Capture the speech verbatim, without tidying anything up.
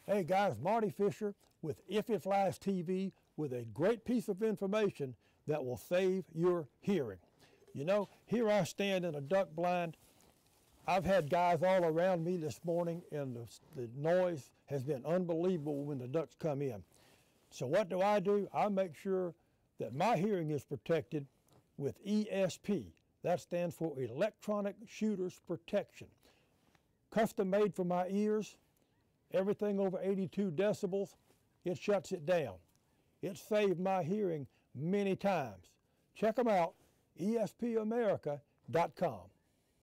Hey guys, Marty Fischer with If It Flies T V with a great piece of information that will save your hearing. You know, here I stand in a duck blind. I've had guys all around me this morning, and the, the noise has been unbelievable when the ducks come in. So what do I do? I make sure that my hearing is protected with E S P. That stands for Electronic Shooter's Protection. Custom made for my ears. Everything over eighty-two decibels, it shuts it down. It saved my hearing many times. Check them out, E S P America dot com.